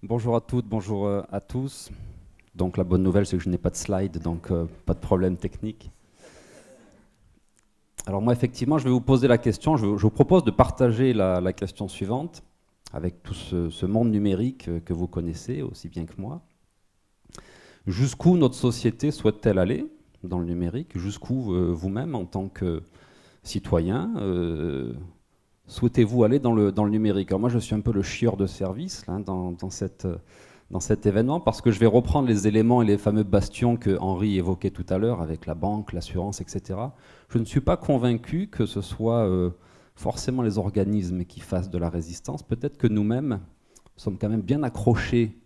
Bonjour à toutes, bonjour à tous. Donc la bonne nouvelle, c'est que je n'ai pas de slide, donc pas de problème technique. Alors moi, effectivement, je vais vous poser la question. Je vous propose de partager la question suivante avec tout ce monde numérique que vous connaissez aussi bien que moi. Jusqu'où notre société souhaite-t-elle aller dans le numérique? Jusqu'où vous-même, en tant que citoyen, souhaitez-vous aller dans le numérique? Alors moi, je suis un peu le chieur de service là, dans cet événement, parce que je vais reprendre les éléments et les fameux bastions que Henri évoquait tout à l'heure, avec la banque, l'assurance, etc. Je ne suis pas convaincu que ce soit forcément les organismes qui fassent de la résistance. Peut-être que nous-mêmes sommes quand même bien accrochés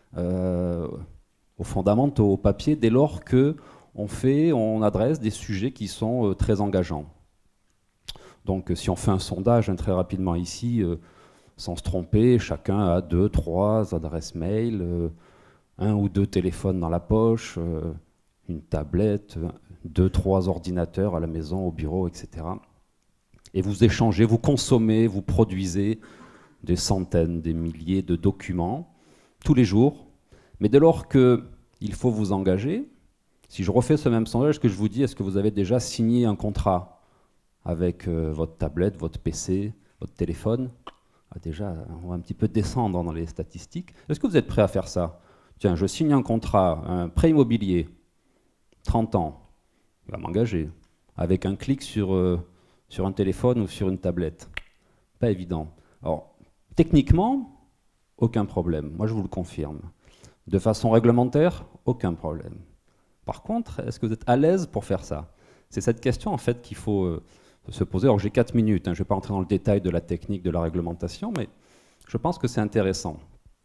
aux fondamentaux, au papier, dès lors qu'on adresse des sujets qui sont très engageants. Donc si on fait un sondage très rapidement ici, sans se tromper, chacun a 2, 3 adresses mail, 1 ou 2 téléphones dans la poche, une tablette, 2, 3 ordinateurs à la maison, au bureau, etc. Et vous échangez, vous consommez, vous produisez des centaines, des milliers de documents tous les jours. Mais dès lors qu'il faut vous engager, si je refais ce même sondage, que je vous dis, est-ce que vous avez déjà signé un contrat avec votre tablette, votre PC, votre téléphone? Déjà, on va un petit peu descendre dans les statistiques. Est-ce que vous êtes prêt à faire ça? Tiens, je signe un contrat, un prêt immobilier, 30 ans, il va m'engager, avec un clic sur un téléphone ou sur une tablette. Pas évident. Alors, techniquement, aucun problème. Moi, je vous le confirme. De façon réglementaire, aucun problème. Par contre, est-ce que vous êtes à l'aise pour faire ça? C'est cette question, en fait, qu'il faut se poser. Alors, j'ai 4 minutes, je ne vais pas entrer dans le détail de la technique, de la réglementation, mais je pense que c'est intéressant.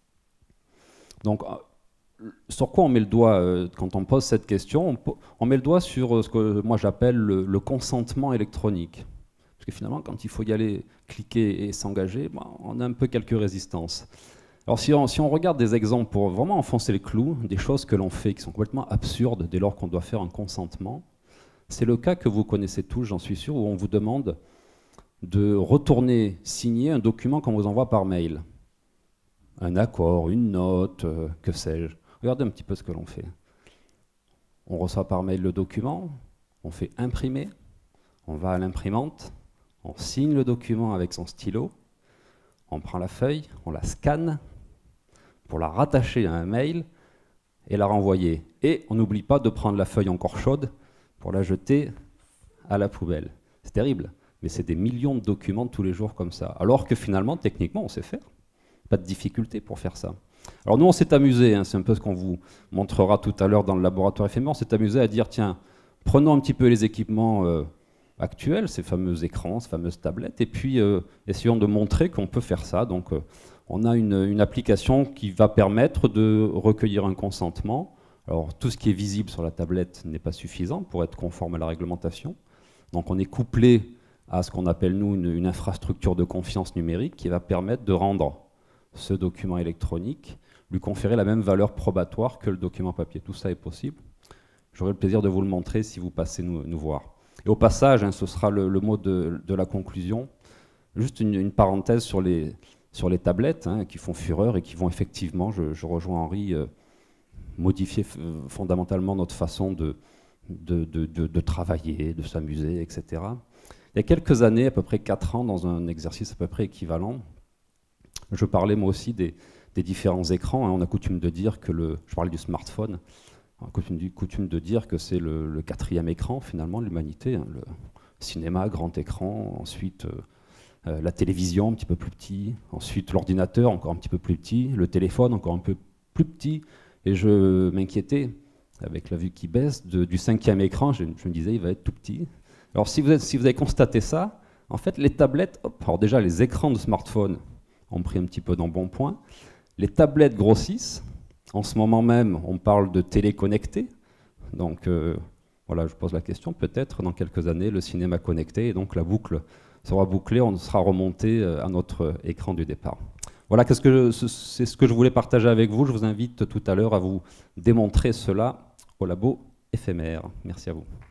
Donc, sur quoi on met le doigt quand on pose cette question? On met le doigt sur ce que moi j'appelle le consentement électronique. Parce que finalement, quand il faut y aller, cliquer et s'engager, on a un peu quelques résistances. Alors si on regarde des exemples pour vraiment enfoncer les clous, des choses que l'on fait qui sont complètement absurdes dès lors qu'on doit faire un consentement, c'est le cas que vous connaissez tous, j'en suis sûr, où on vous demande de retourner signer un document qu'on vous envoie par mail. Un accord, une note, que sais-je. Regardez un petit peu ce que l'on fait. On reçoit par mail le document, on fait imprimer, on va à l'imprimante, on signe le document avec son stylo, on prend la feuille, on la scanne pour la rattacher à un mail et la renvoyer. Et on n'oublie pas de prendre la feuille encore chaude pour la jeter à la poubelle. C'est terrible, mais c'est des millions de documents tous les jours comme ça. Alors que finalement, techniquement, on sait faire. Pas de difficulté pour faire ça. Alors nous, on s'est amusé, c'est un peu ce qu'on vous montrera tout à l'heure dans le laboratoire éphémère, on s'est amusé à dire, tiens, prenons un petit peu les équipements actuels, ces fameux écrans, ces fameuses tablettes, et puis essayons de montrer qu'on peut faire ça. Donc on a une application qui va permettre de recueillir un consentement. Alors tout ce qui est visible sur la tablette n'est pas suffisant pour être conforme à la réglementation. Donc on est couplé à ce qu'on appelle nous une infrastructure de confiance numérique qui va permettre de rendre ce document électronique, lui conférer la même valeur probatoire que le document papier. Tout ça est possible. J'aurai le plaisir de vous le montrer si vous passez nous voir. Et au passage, ce sera le mot de la conclusion. Juste une parenthèse sur les tablettes qui font fureur et qui vont effectivement, je rejoins Henri, modifier fondamentalement notre façon de travailler, de s'amuser, etc. Il y a quelques années, à peu près 4 ans, dans un exercice à peu près équivalent, je parlais moi aussi des différents écrans. On a coutume de dire que je parlais du smartphone, on a coutume de dire que c'est le 4e écran finalement de l'humanité. Le cinéma, grand écran, ensuite la télévision, un petit peu plus petit, ensuite l'ordinateur, encore un petit peu plus petit, le téléphone, encore un peu plus petit. Et je m'inquiétais, avec la vue qui baisse, du 5e écran. Je me disais, il va être tout petit. Alors si vous avez constaté ça, en fait les tablettes, alors déjà les écrans de smartphone ont pris un petit peu d'embonpoint. Les tablettes grossissent. En ce moment même, on parle de télé connectée. Donc voilà, je pose la question, peut-être dans quelques années, le cinéma connecté, et donc la boucle sera bouclée, on sera remonté à notre écran du départ. Voilà, c'est ce que je voulais partager avec vous. Je vous invite tout à l'heure à vous démontrer cela au labo éphémère. Merci à vous.